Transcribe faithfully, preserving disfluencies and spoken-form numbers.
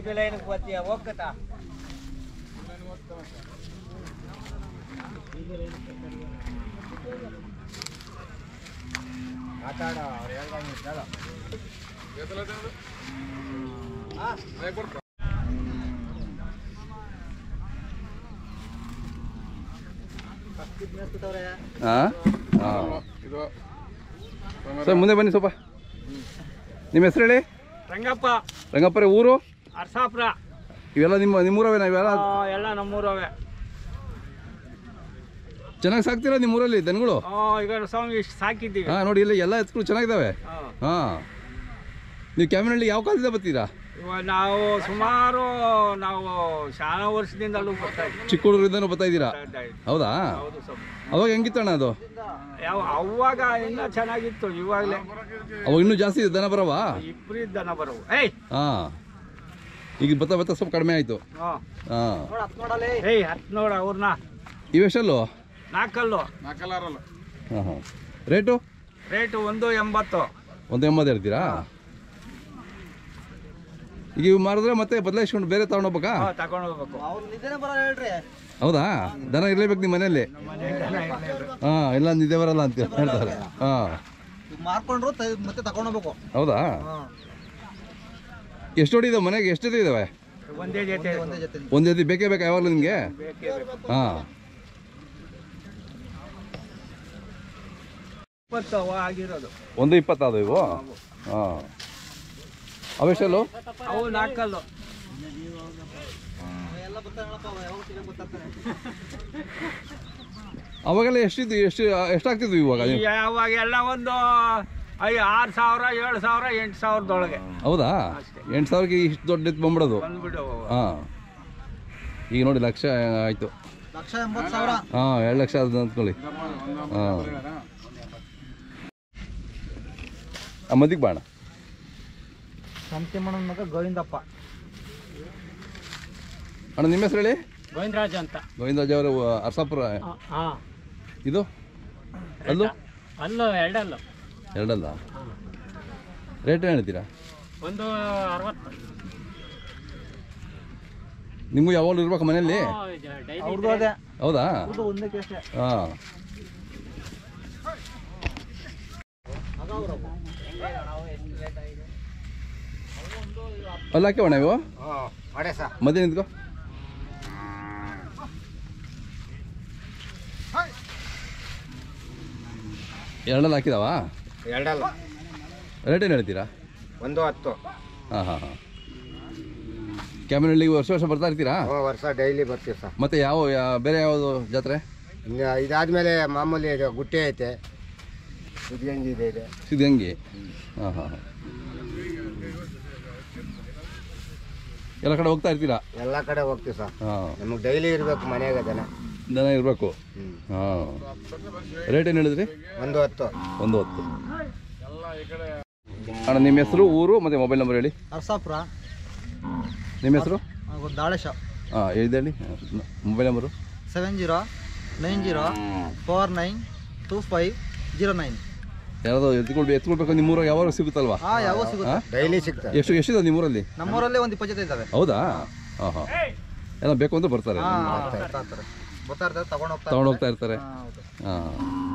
Sir ಮುಂದೆ ಬನ್ನಿ ಸ್ವಲ್ಪ. ನಿಮ್ಮ ಹೆಸರು ಹೇಳಿ. ರಂಗಪ್ಪ. ರಂಗಪ್ಪರೇ, ಊರು? ಅರಸಾಪುರ. ಇವೆಲ್ಲ ನಿಮ್ಮ ನಿಮ್ಮೂರವೇ? ನಾವೆಲ್ಲ ಎಲ್ಲ ನಮ್ಮೂರವೇ. ಚೆನ್ನಾಗಿ ಸಾಕ್ತೀರಾ ನಿಮ್ಮೂರಲ್ಲಿ ದನಗಳು? ಈಗ ಸ್ವಾಮಿ ಸಾಕಿದ್ದೀವಿ. ಹಾಂ, ನೋಡಿ ಇಲ್ಲ ಎಲ್ಲ ಎತ್ಗಳು ಚೆನ್ನಾಗಿದ್ದಾವೆ. ಹಾಂ, ನೀವು ಕ್ಯಾಮಿನಹಳ್ಳಿ ಯಾವ ಕಾಲದಿಂದ ಬರ್ತೀರಾ? ನಾವು ಸುಮಾರು ನಾವು ಶಾಲಾ ವರ್ಷದಿಂದಲೂ ಬರ್ತಾ ಇದ್ದೀವಿ. ಚಿಕ್ಕ ಹುಡುಗರಿಂದನೂ ಬರ್ತಾ ಇದ್ದೀರಾ? ಹೌದಾ? ಅವಾಗ ಹೆಂಗಿತ್ತಣ್ಣ ಅದು? ಯಾವ ಅವಾಗ ಇನ್ನೂ ಚೆನ್ನಾಗಿತ್ತು. ಇವಾಗಲೇ ಅವಾಗ ಇನ್ನೂ ಜಾಸ್ತಿ ದನ ಬರವಾ? ಇಬ್ಬರು ದನ ಬರವು. ಹಾಂ, ಈಗ ಬತ್ತ ಬತ್ತ ಸ್ವಲ್ಪ ಕಡಿಮೆ ಆಯಿತು. ಹಾಂ ಹಾಂ, ಏಯ್ ಹತ್ತು ನೋಡ ಅವ್ರನ್ನ. ಇವೆಷ್ಟಲ್ಲು? ನಾಲ್ಕಲ್ಲು. ನಾಲ್ಕಲ್ಲಾರಲ್ಲ. ಹಾಂ ಹಾಂ. ರೇಟು? ರೇಟು ಒಂದು ಎಂಬತ್ತು. ಒಂದು ಎಂಬತ್ತು ಹೇಳ್ತೀರಾ? ಈಗ ಇವು ಮಾರಿದ್ರೆ ಮತ್ತೆ ಬದಲಾಯಿಸ್ಕೊಂಡು ಬೇರೆ ತಗೊಂಡು ಹೋಗ್ಬೇಕಾ? ತಗೊಂಡು ಹೋಗ್ಬೇಕು. ಹೌದಾ? ದನ ಇರಲೇಬೇಕು ನಿಮ್ಮ ಮನೆಯಲ್ಲಿ? ಹಾಂ, ಇಲ್ಲ ನಿದ್ದೆ ಬರಲ್ಲ ಅಂತ ಹೇಳ್ತಾರೆ. ಹಾಂ, ಮಾರ್ಕೊಂಡ್ರು ಮತ್ತೆ ತಗೊಂಡು ಹೋಗ್ಬೇಕು. ಹೌದಾ? ಎಷ್ಟು ಹೊಡಿ ಇದಾವೆ ಮನೆಗೆ? ಎಷ್ಟು ಜೊತೆ ಇದಾವೆ? ಒಂದೇ ಜೊತೆ. ಒಂದು ಜೊತೆ ಬೇಕೇ ಬೇಕಾ ಯಾವಾಗಲೂ ನಿಮಗೆ? ಹಾಂ, ಆಗಿರೋದು ಒಂದು ಇಪ್ಪತ್ತಾದ ಇವು? ಹಾಂ, ಅವೆಷ್ಟಲ್ಲು? ಅವು ನಾಲ್ಕಲ್ಲು. ಅವಾಗೆಲ್ಲ ಎಷ್ಟಿದ್ದು? ಎಷ್ಟು ಎಷ್ಟಾಗ್ತಿದ್ವು ಇವಾಗ? ಅವಾಗೆಲ್ಲ ಒಂದು ಐ ಆರು ಸಾವಿರ ಏಳು ಸಾವಿರ ಎಂಟು ಸಾವಿರದೊಳಗೆ. ಹೌದಾ? ಎಂಟು ಸಾವಿರಕ್ಕೆ ಇಷ್ಟು ದೊಡ್ಡ ಎತ್ತು ಬಂದ್ಬಿಡೋದು? ಹಾಂ, ಈಗ ನೋಡಿ ಲಕ್ಷ ಆಯಿತು. ಹಾಂ, ಎರಡು ಲಕ್ಷ ಆದ ಅಂದ್ಕೊಳ್ಳಿ. ಹಾಂ, ಆ ಮದಿಗೆ ಬಾಣ. ಸಂತಿಮಣ್ಣನ ಮಗ ಗೋವಿಂದಪ್ಪ. ಅಣ್ಣ ನಿಮ್ಮ ಹೆಸರು ಹೇಳಿ. ಗೋವಿಂದರಾಜ್ ಅಂತ. ಗೋವಿಂದರಾಜ್ ಅವರು ಅರಸಾಪುರ. ಇದು ಅಲ್ಲೂ? ಅಲ್ಲೂ ಎರಡಲ್ಲು. ಎರಡಲ್ಲ? ರೇಟ್ ಏನು ಹೇಳ್ತೀರಾ? ಒಂದು ಅರವತ್ತು. ನಿಮಗೂ ಯಾವಾಗಲೂ ಇರ್ಬೇಕು ಮನೆಯಲ್ಲಿ? ಹೌದಾ? ಹಾಂ, ಅಲ್ಲ ಹಾಕ್ಯವಣ್ಣ ಇವು? ಮಧ್ಯ ನಿಂತ್ಕೋ. ಎರಡಲ್ಲ ಹಾಕಿದಾವ? ಎರಡಲ್ಲ. ರೇಟ್ ಏನು ಹೇಳ್ತೀರಾ? ಒಂದು ಹತ್ತು. ಹಾಂ ಹಾಂ ಹಾಂ. ಕ್ಯಾಮಿನಹಳ್ಳಿಗೆ ವರ್ಷ ವರ್ಷ ಬರ್ತಾ ಇರ್ತೀರಾ? ವರ್ಷ ಡೈಲಿ ಬರ್ತೀವಿ ಸರ್. ಮತ್ತೆ ಯಾವ ಬೇರೆ ಯಾವುದು ಜಾತ್ರೆ? ಇದಾದ್ಮೇಲೆ ಮಾಮೂಲಿ ಗುಟ್ಟೆ ಐತೆ, ಸಿದ್ಧಗಂಗೆ ಇದೆ ಇದೆ. ಸಿದ್ಧಗಂಗೆ? ಹಾಂ ಹಾಂ ಹಾಂ. ಎಲ್ಲ ಕಡೆ ಹೋಗ್ತಾ ಇರ್ತೀರಾ? ಎಲ್ಲ ಕಡೆ ಹೋಗ್ತೀವಿ ಸರ್. ಹಾಂ, ನಮಗೆ ಡೈಲಿ ಇರಬೇಕು ಮನೆಯಾಗ ದನ. ದನ ಇರಬೇಕು. ಹಾಂ, ರೇಟ್ ಏನು ಹೇಳಿದ್ರಿ? ಒಂದು ಹತ್ತು. ಒಂದು ಹತ್ತು. ಅಣ್ಣ ನಿಮ್ಮ ಹೆಸರು, ಊರು ಮತ್ತು ಮೊಬೈಲ್ ನಂಬರ್ ಹೇಳಿ. ಅರಸಾಪುರ. ನಿಮ್ಮ ಹೆಸರು? ದಾಳೇಶ. ಹಾಂ, ಹೇಳಿ. Mobile number? Seven zero nine zero four nine two five zero nine. ಯಾವ್ದು ಎತ್ಕೊಳ್ಬೇಕು ಎತ್ಕೊಳ್ಬೇಕು ನಿಮ್ಮೂರಾಗ ಯಾವಾಗ ಸಿಗುತ್ತಲ್ವಾ? ಹಾಂ, ಯಾವಾಗ ಸಿಗುತ್ತೆ? ಡೈಲಿ ಸಿಗ್ತದೆ. ಎಷ್ಟು ಎಷ್ಟಿದೆ ನಿಮ್ಮೂರಲ್ಲಿ? ನಮ್ಮೂರಲ್ಲಿ ಒಂದು ಇಪ್ಪತ್ತು ಜೊತೆ ಇದ್ದಾವೆ. ಹೌದಾ? ಹಾಂ ಹಾಂ. ಎಲ್ಲ ಬೇಕು ಅಂತ ಬರ್ತಾರೆ, ಬರ್ತಾ ಇರ್ತಾರೆ, ತಗೊಂಡು ಹೋಗ್ತಾ ತಗೊಂಡು ಹೋಗ್ತಾ ಇರ್ತಾರೆ. ಹೌದು. ಹಾಂ.